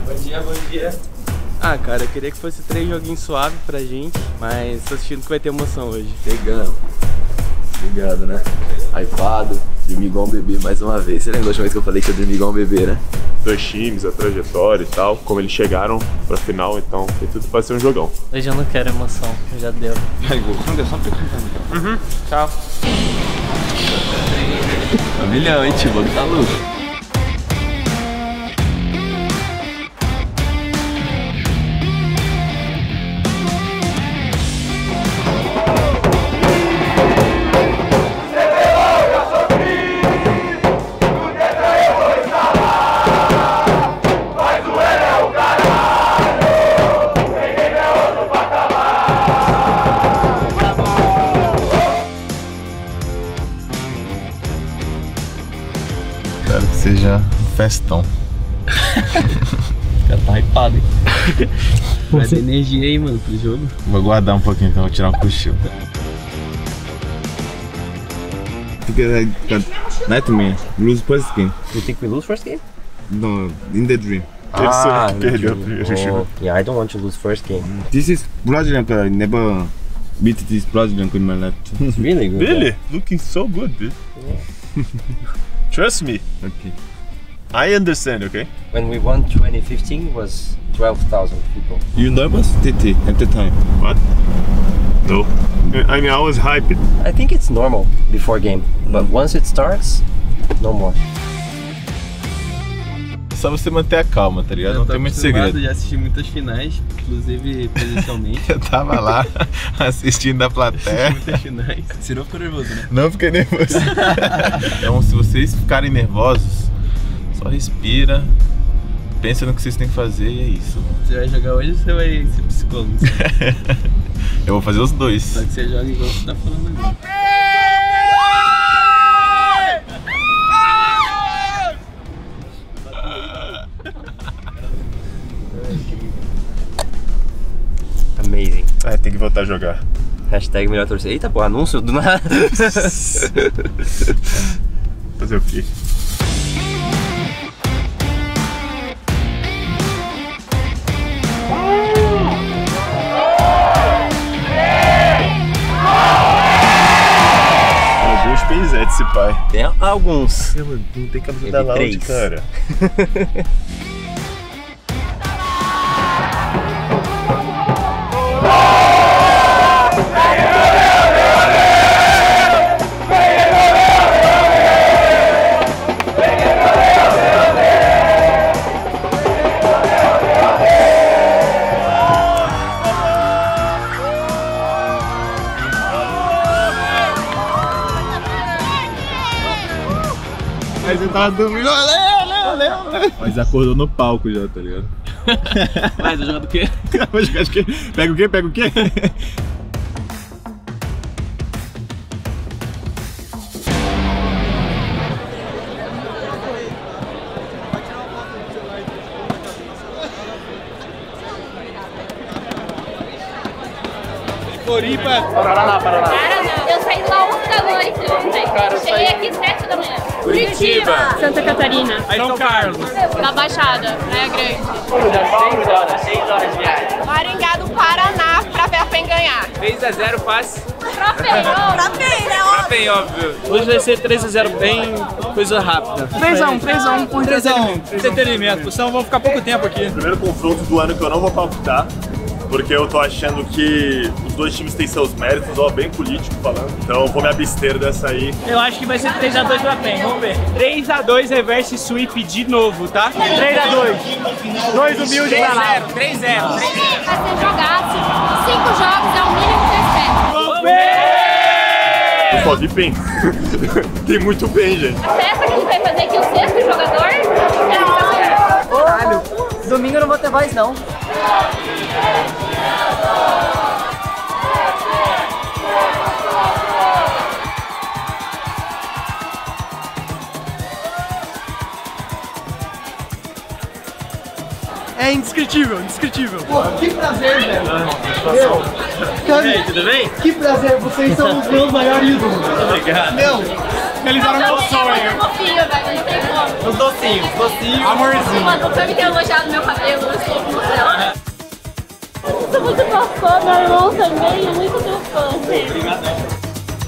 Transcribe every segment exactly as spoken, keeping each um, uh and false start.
Bom dia, bom dia. Ah, cara, eu queria que fosse três joguinhos suaves pra gente, mas tô sentindo que vai ter emoção hoje. Pegando. Obrigado, né? Hypado, dormi igual um bebê mais uma vez. Você lembra da última vez que eu falei que eu dormi igual um bebê, né? Dois times, a trajetória e tal, como eles chegaram pra final, então tem tudo pra ser um jogão. Hoje eu não quero emoção, já deu. Uhum, tchau. Um milhão, hein, tio? Tá louco. Espero que seja um festão. Já tá hypado, hein? Vai ter energia aí, mano, pro jogo. Vou guardar um pouquinho então, vou tirar um cochilo. Because I got nightmare. Lose first game. You think we lose first game? No, in the dream. Terceiro que perdeu o primeiro Oh, jogo. yeah, I don't want to lose first game. This is Brazilian player. I never beat this Brazilian in my life. It's really good. Really? Looking so good, dude. Trust me. Okay. I understand, okay? When we won twenty fifteen was twelve thousand people. You nervous, T T, at the time? What? No. I mean, I was hyped. I think it's normal before game, but once it starts, no more. Só você manter a calma, tá ligado? Eu Não tô tem muito acostumado, segredo. Já assisti muitas finais, inclusive presencialmente. Eu tava lá assistindo da plateia. Muitas finais. Você não ficou nervoso, né? Não fiquei nervoso. Então, se vocês ficarem nervosos, só respira, pensa no que vocês têm que fazer e é isso. Você vai jogar hoje ou você vai ser psicólogo? Eu vou fazer os dois. Só que você joga igual você tá falando agora. Amazing. Ah, tem que voltar a jogar. Hashtag melhor torcida. Eita, pô, anúncio do nada. Fazer o quê? Alguns peizetes esse pai. Tem alguns. Não tem camisa Ele da Loud, três. cara. Aí você tava dormindo, Léo, Léo, Léo, Léo. Mas acordou no palco já, tá ligado? Vai, tá jogando o quê? Acho que pega o quê? Pega o quê? Floripa! Paraná, Paraná. Eu saí lá onze da noite ontem. Cheguei aqui sete da manhã. Curitiba! Santa Catarina. São Carlos! Da Baixada, Praia Grande. seis horas de viagem. Maringá do Paraná pra ver a P E N ganhar. três a zero fácil. Pra P E N, pra P E N, né? Pra bem, óbvio. Hoje vai ser três a zero bem, coisa rápida. três a um, três a um por Entretenimento. Entretenimento, senão vamos ficar pouco tempo aqui. Primeiro confronto do ano que eu não vou palpitar, porque eu tô achando que os dois times têm seus méritos, ó, bem político falando. Então eu vou me abster dessa aí. Eu acho que vai ser três a dois pra P E N, vamos ver. três a dois reverse sweep de novo, tá? três a dois. dois humildes pra lá. três a zero. Vai ser jogaço. Cinco jogos é o mínimo que eu espero. Vamos ver! Eu só vi bem. Tem muito bem, gente. A festa que a gente vai fazer aqui, o sexto jogador, Caralho, domingo eu não vou ter voz não. É indescritível, indescritível. Pô, que prazer, velho. Meu, cara, Tudo bem? que prazer, vocês são os meus maiores ídolos. Obrigado. Meu, Realizaram meu sonho. Eu vou filho, velho, não tem como. Os docinhos, docinhos. Amorzinho. Mano, pra me ter elogiado meu cabelo, eu estou no céu. Eu sou muito tua fã, meu irmão também é muito teu fã. Obrigadão.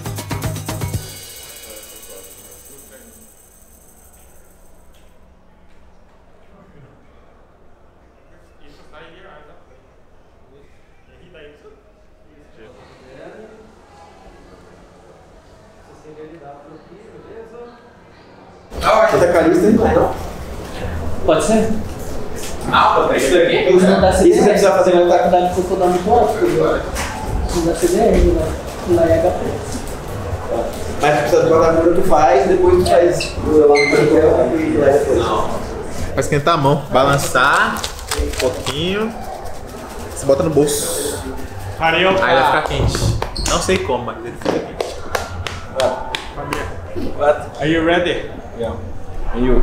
Ah, você tá calista aí, não? Pode ser? Ah, isso daqui? Não dá C D R. E se você precisar fazer uma faculdade de fotodão muito alto, não dá C D R, né? Lá é H P. Mas você precisa de uma gravura, tu faz, depois tu faz lá no papel e lá depois. Não. Vai esquentar a mão, balançar um pouquinho. Você bota no bolso. Aí vai ficar quente. Não sei como, mas ele fica quente. What? Are you ready? Yeah. And you?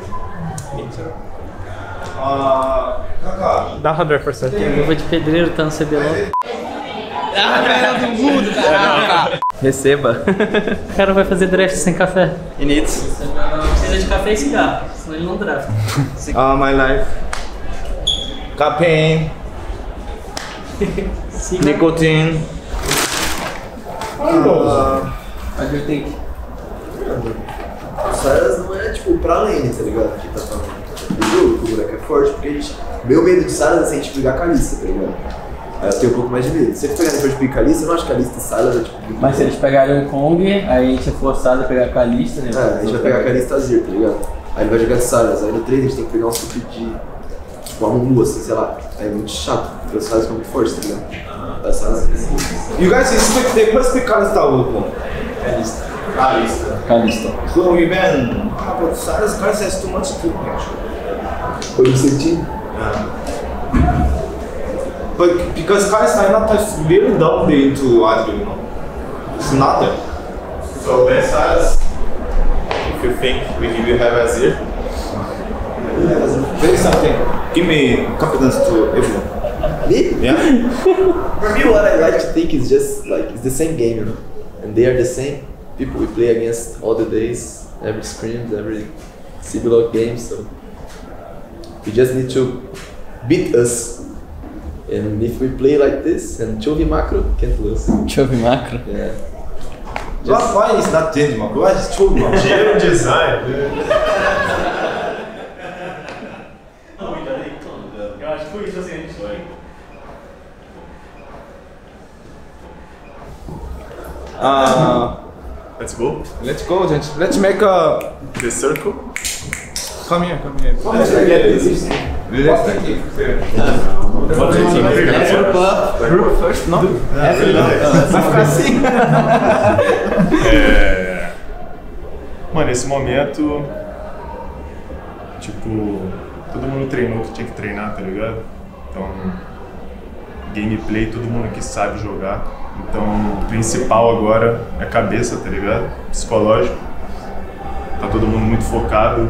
Ah, dá hundred percent. Luva de pedreiro, tá no C B L O. Ah, melhor do mundo, cara. Receba. O cara vai fazer draft sem café. He needs. Precisa de café e cigarro, senão ele não drafta. Ah, my life. Caffeine. Nicotine. Ah, What do you think? o Saras não é tipo pra lane, tá ligado? Que tá falando. O jogo, o boneco é forte, porque a gente. Meu medo de Saras é se a gente pegar a Kalista, tá ligado? Aí eu tenho um pouco mais de medo. Se eles pegarem depois de pegar Kalista, eu não acho que Kalista e Saras é tipo. Mas se eles pegarem o Kong, aí a gente é forçado a pegar a Kalista, né? É, a gente vai pegar a Kalista Azir, tá ligado? Aí ele vai jogar de Saras. Aí no trade a gente tem que pegar um super de. Tipo, uma Mumu, assim, sei lá. Aí é muito chato, porque os Saras ficam muito fortes, tá ligado? Ah, Saras. You guys speak, they first speak Kalista or Kong? Kalista. Kalista. Kalista. So even, ah, but Saras Kalista has too much cooking actually. Foi no sentido? Yeah. But because Kalista is not just very down there into Azir, you know? It's not there. So best Saras, if you think we will have Azir, there is something. Give me confidence to everyone. Me? Yeah. For me, what I like to think is just like it's the same game, you know, and they are the same people we play against all the days, every scrims, every similar game. So we just need to beat us, and if we play like this, and Chovy Macro can't lose. Chovy Macro? Yeah. Just why is not change, Macro? Why is Chovy Macro? Dinheiro design. Eu acho que foi isso assim, a gente foi. Uh, Let's go. let's go, gente. Let's make a. The circle. Come here, come here. Let's get this. Let's take it. Group first, não? Vai ficar assim. É... Mano, nesse momento, tipo, todo mundo treinou o que tinha que treinar, tá ligado? Então, gameplay, todo mundo aqui sabe jogar. Então, o principal agora é cabeça, tá ligado? Psicológico. Tá todo mundo muito focado.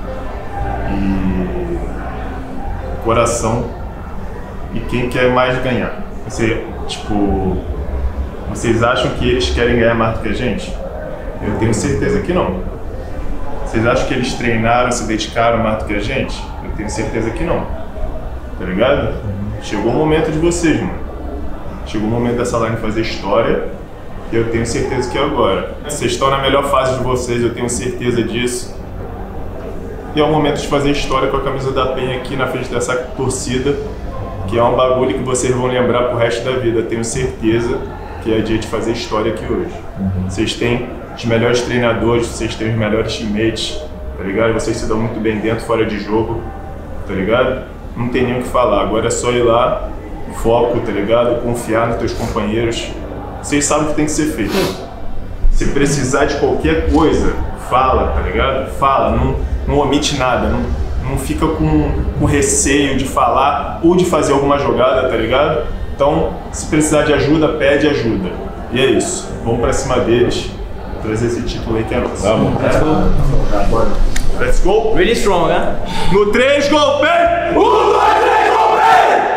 E coração. E quem quer mais ganhar? Você, tipo, vocês acham que eles querem ganhar mais do que a gente? Eu tenho certeza que não. Vocês acham que eles treinaram, se dedicaram mais do que a gente? Eu tenho certeza que não. Tá ligado? Chegou o momento de vocês, mano. Chegou o momento dessa line fazer história. E eu tenho certeza que é agora. Vocês estão na melhor fase de vocês, eu tenho certeza disso. E é o momento de fazer história com a camisa da Penha aqui na frente dessa torcida, que é um bagulho que vocês vão lembrar pro resto da vida. Eu tenho certeza que é dia de fazer história aqui hoje. Uhum. Vocês têm os melhores treinadores, vocês têm os melhores teammates, tá ligado? Vocês se dão muito bem dentro, fora de jogo, tá ligado? Não tem nem o que falar, agora é só ir lá, foco, tá ligado? Confiar nos teus companheiros. Vocês sabem o que tem que ser feito. Se precisar de qualquer coisa, fala, tá ligado? Fala, não, não omite nada, não, não fica com, com receio de falar ou de fazer alguma jogada, tá ligado? Então, se precisar de ajuda, pede ajuda. E é isso, vamos pra cima deles, trazer esse título aí que é nosso. Vamos. Let's go. Let's go. Really strong, né? No três, gol, vem! Um, dois, três, gol, vem!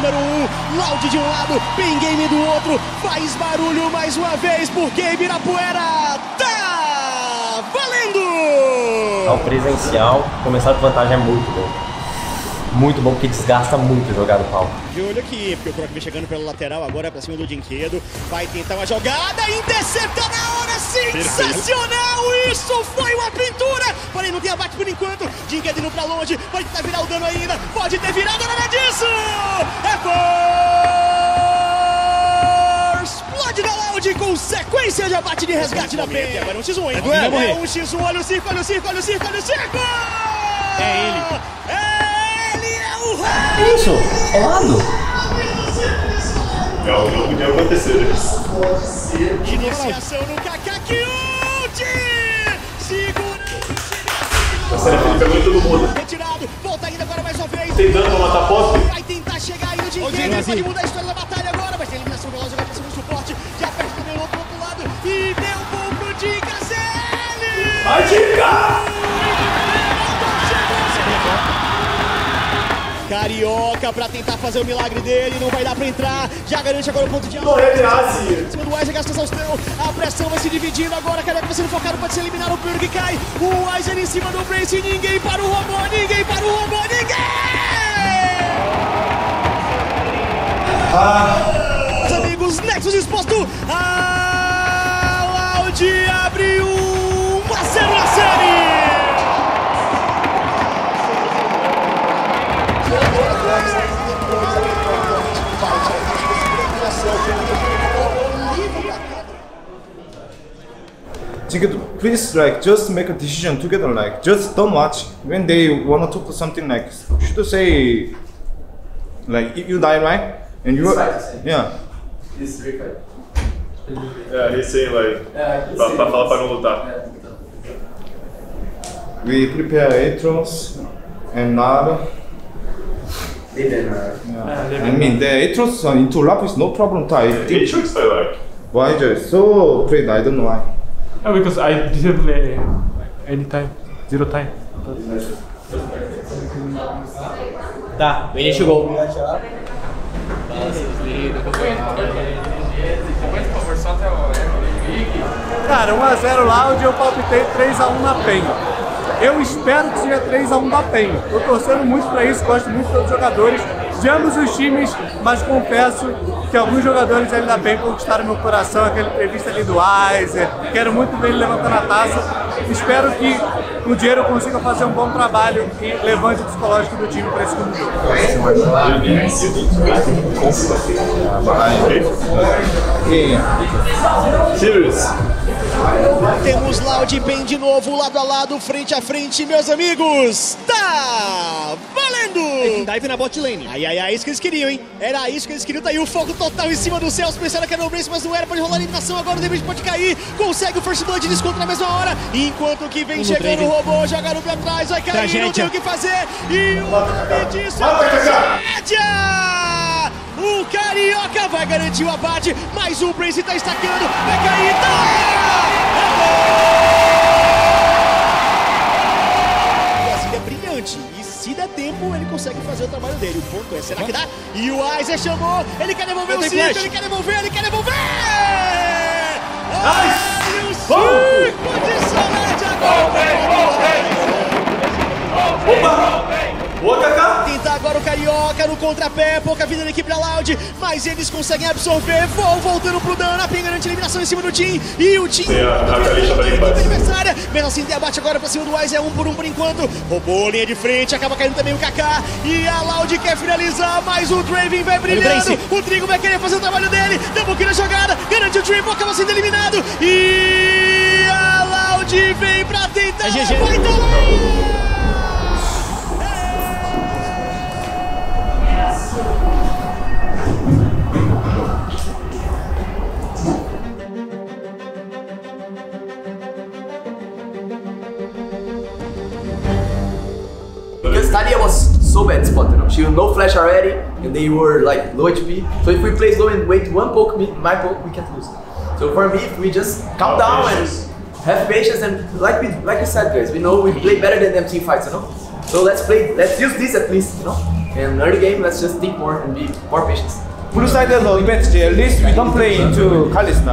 número um, Loud de um lado, Pain Game do outro, faz barulho mais uma vez, porque Ibirapuera tá valendo! Ao presencial, começar com vantagem é muito bom. Muito bom, porque desgasta muito jogar no palco. De olho aqui, porque o Croc vem chegando pelo lateral, agora é pra cima do Dinquedo. Vai tentar uma jogada, intercepta na hora, sensacional! Isso foi uma pintura! Porém, não tem abate por enquanto. Dinquedo indo pra longe, pode tentar virar o dano ainda, pode ter virado, nada disso! É Force! Explode da Loud com sequência de abate de resgate na P. Agora é um xis um, hein? É um xis um, olha o circo, olha o circo, olha o circo, olha o circo! É ele. É Que isso? É lado? É o que não podia acontecer. Iniciação no Kakakyuchi! Segura! Você fica muito todo mundo. Retirado, volta ainda agora mais uma vez. Tem dano pra matar poste? Vai tentar chegar aí no Dinquedo, pode mudar a história da batalha agora, mas tem eliminação veloz, agora precisa do suporte. Já perde também o outro, outro lado e deu bom pro Dinka C L! Vai, Dinka! Carioca pra tentar fazer o milagre dele, não vai dar pra entrar, já garante agora o ponto de alta. Em cima do Weiser, gasta exaustão, a pressão vai se dividindo agora, Carioca vai sendo focado, pode ser eliminado, o Purg cai, o Weiser em cima do Brace, ninguém para o robô, ninguém para o robô, ninguém! Ah. Meus amigos, Nexus exposto, a Loud abriu um a zero na série! Dinquedo, please like just make a decision together. Like just don't watch when they wanna talk to something. Like should say like if you die right and you yeah. This is fight. É, he's saying like pra, pra falar pra não lutar. We prepare Atrox and Nara. Yeah. I mean the Atrox into lap is no problem. I think Atrox I like. Why just so afraid? I don't know why. Oh, because I didn't play any time, zero time. Tá, ele chegou. Cara, um a zero Loud e eu palpitei três a um na Penha. Eu espero que seja três a um da Penha. Tô torcendo muito pra isso, gosto muito dos jogadores de ambos os times, mas confesso que alguns jogadores ali da Penha conquistaram meu coração, aquela entrevista ali do Weiser, quero muito ver ele levantando a taça. Espero que o Diego consiga fazer um bom trabalho e levante o psicológico do time para esse segundo jogo. Serious. Temos Loud e Pain de novo, lado a lado, frente a frente, meus amigos. Tá valendo! Dive na bot lane. Ai, ai, ai, isso que eles queriam, hein? Era isso que eles queriam. Tá aí o foco total em cima do Celso. Pensaram que era o Brace, mas não era. Pode rolar a eliminação agora. O Debris pode cair. Consegue o First Blood, desconto na mesma hora. Enquanto que vem chegando o robô, joga no pra trás, vai cair, tragédia. Não tem o que fazer. E o disso, tragédia! O Carioca vai garantir o abate, mas o Brace tá estacando. Vai cair, tá! É brilhante, e se der tempo ele consegue fazer o trabalho dele. O ponto é, será que dá? E o Weiser chamou, ele quer devolver o circo, ele quer devolver, ele quer devolver! Ai, o circo de Salete agora! Boa, Kaká! Tenta agora o Carioca no contrapé, pouca vida da equipe da Loud, mas eles conseguem absorver, vão voltando pro dano, a Pen garante a eliminação em cima do Team, e o Team... Tem a, a Kalisha pra limpar. Adversária, mesmo assim tem abate agora pra cima do Weiser, é um por um por enquanto, roubou linha de frente, acaba caindo também o Kaká, e a Loud quer finalizar, mas o Draven vai brilhando, o Trigo vai querer fazer o trabalho dele, double kill na jogada, garante o triple, acaba sendo eliminado, e a Loud vem pra tentar, é G G. Vai lá! Because Talia was so bad spot, you know. She was no flash already, and they were like low H P. So if we play slow and wait one poke, me, my poke, we can't lose. So for me, if we just calm down and have patience, and like we like you said, guys, we know we play better than them team fights, you know. So let's play, let's use this at least, you know. and learn the game. Let's just think more and be more patient. Blue side is the advantage. At least we don't play into Kalista.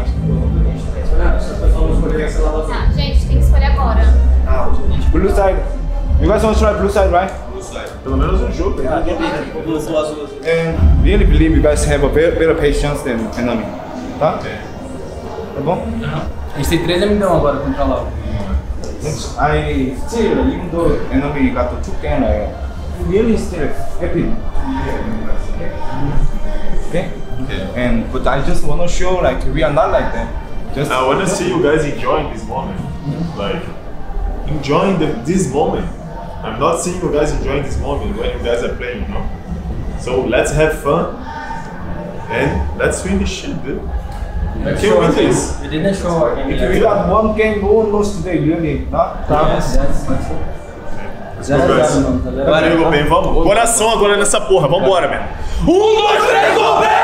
Tá, gente, tem que escolher agora. Blue side. You guys want to try blue side, right? Blue side. Pelo menos um jogo. And really believe you guys have a better, better patience than enemy. Tá? Tá bom? A gente tem três amigão agora contra lá. I still, even though enemy got the two game, I really still happy. Okay? Okay. And but I just wanna show like we are not like that. Just I wanna see you guys enjoying this moment. Like enjoying the, this moment. I'm not seeing you guys enjoying this moment when you guys are playing, you know? So let's have fun and let's win this shit, dude. You can win this. We didn't show if we got one game more lost today, really, not? Yes, yes, Let's go, guys. Valeu, Gol bem, vamos. Coração agora nessa porra, vambora, velho. Um, dois, três, Gol bem!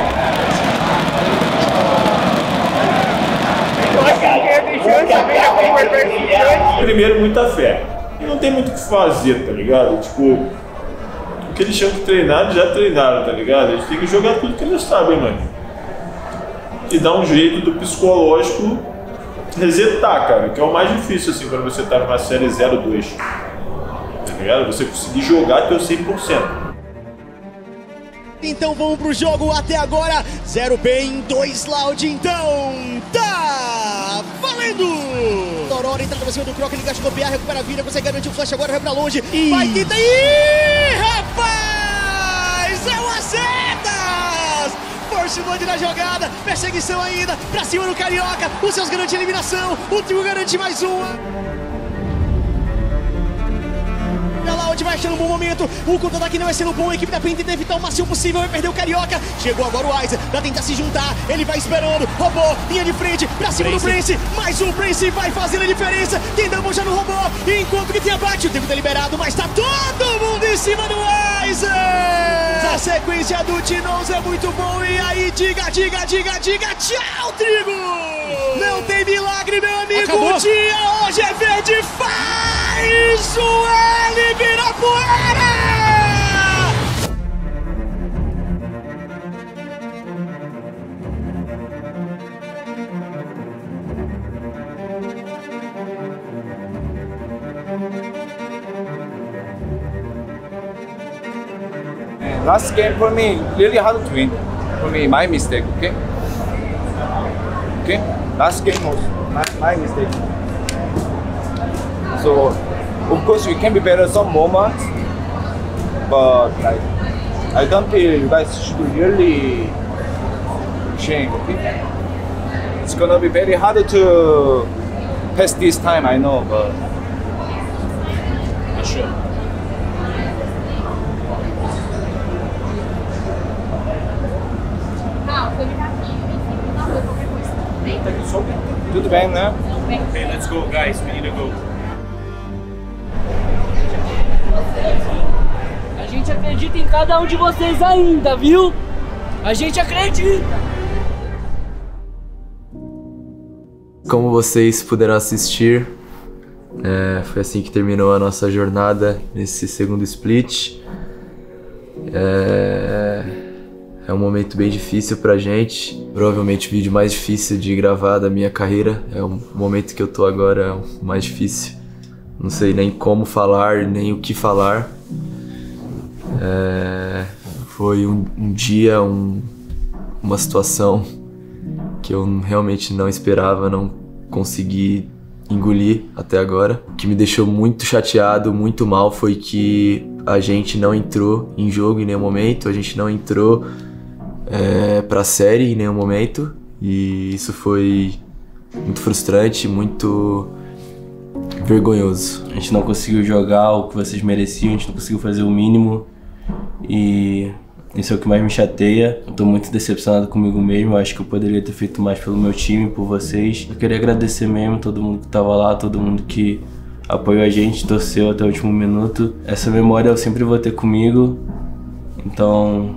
Primeiro, muita fé. E não tem muito o que fazer, tá ligado? Tipo, o que eles tinham que treinar, eles já treinaram, tá ligado? Eles têm que jogar tudo que eles sabem, mano. E dar um jeito do psicológico resetar, cara, que é o mais difícil, assim, quando você tá numa série zero dois. Tá ligado? Você conseguir jogar teu cem por cento. Então vamos pro jogo até agora. Zero Pain, dois Loud, então tá valendo! Torora entra pra cima do Croc, ele gasta o P A, recupera a vida, consegue garantir o flash agora, vai pra longe. E... vai tentar. Ih, rapaz! É o Azedas! Force Blood na jogada, perseguição ainda, pra cima do Carioca. Os seus garante a eliminação, o trio garante mais uma. A Loud vai achando um bom momento, o contra-ataque não vai sendo bom, a equipe da Pain tenta evitar o máximo possível, vai perder o Carioca. Chegou agora o Aiza, pra tentar se juntar, ele vai esperando, roubou, linha de frente, pra cima Prince. do Prince, mais um Prince vai fazendo a diferença, tem double já no robô, enquanto que tem abate, o tempo tá liberado, mas tá todo mundo em cima do Aiza. A sequência do Tinoz é muito bom, e aí diga, diga, diga, diga, tchau, Trigo! Não tem milagre, meu amigo, Acabou. o dia hoje é verde, faz o L virar poeira! Last game for me, really hard to win. For me, my mistake, okay? Okay? Last game was my, my mistake. So, of course, we can be better some moments, but like, I don't feel you guys should really change, okay? It's gonna be very hard to pass this time, I know, but for sure. Tudo bem, né? Okay, let's go, guys. We need to go. A gente acredita em cada um de vocês ainda, viu? A gente acredita! Como vocês puderam assistir, é, foi assim que terminou a nossa jornada nesse segundo split. É, é um momento bem difícil pra gente, provavelmente o vídeo mais difícil de gravar da minha carreira. É o momento que eu tô agora, é o mais difícil. Não sei nem como falar, nem o que falar. É, foi um, um dia, um, uma situação que eu realmente não esperava, não consegui engolir até agora. O que me deixou muito chateado, muito mal, foi que a gente não entrou em jogo em nenhum momento, a gente não entrou é, pra série em nenhum momento, e isso foi muito frustrante, muito vergonhoso. A gente não conseguiu jogar o que vocês mereciam, a gente não conseguiu fazer o mínimo, e isso é o que mais me chateia. Eu tô muito decepcionado comigo mesmo, eu acho que eu poderia ter feito mais pelo meu time, por vocês. Eu queria agradecer mesmo todo mundo que tava lá, todo mundo que apoiou a gente, torceu até o último minuto. Essa memória eu sempre vou ter comigo, então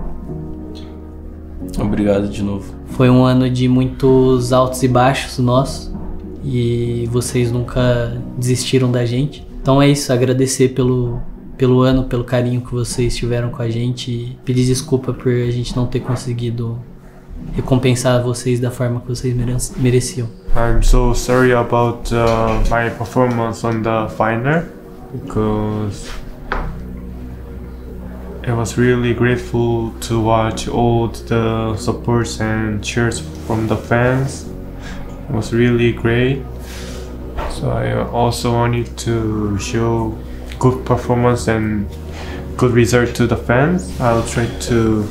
obrigado de novo. Foi um ano de muitos altos e baixos nossos, e vocês nunca desistiram da gente. Então é isso, agradecer pelo, pelo ano, pelo carinho que vocês tiveram com a gente e pedir desculpa por a gente não ter conseguido recompensar vocês da forma que vocês mereciam. I'm so sorry about uh, my performance on the final because I was really grateful to watch all the supports and cheers from the fans. It was really great. So I also wanted to show good performance and good result to the fans. I'll try to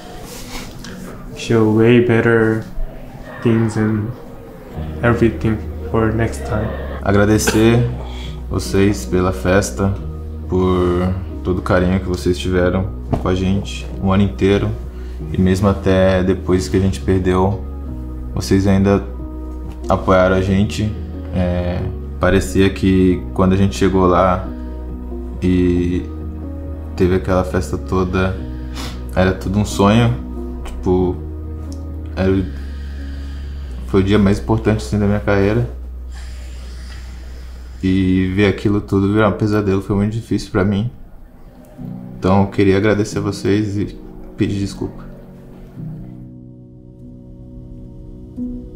show way better things and everything for next time. Agradecer vocês pela festa, por todo o carinho que vocês tiveram com a gente o ano inteiro e mesmo até depois que a gente perdeu, vocês ainda apoiaram a gente. É, parecia que quando a gente chegou lá e teve aquela festa toda, era tudo um sonho. Tipo, era, foi o dia mais importante assim, da minha carreira. E ver aquilo tudo virar um pesadelo foi muito difícil pra mim. Então eu queria agradecer a vocês e pedir desculpa.